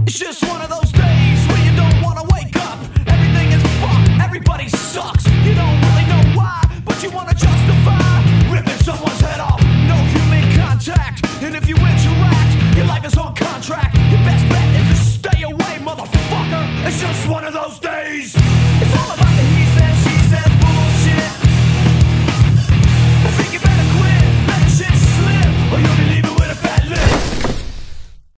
It's just one of those days where you don't wanna wake up. Everything is fucked, everybody sucks. You don't really know why, but you wanna justify ripping someone's head off. No human contact, and if you interact, your life is on contract. Your best bet is to stay away, motherfucker. It's just one of those days.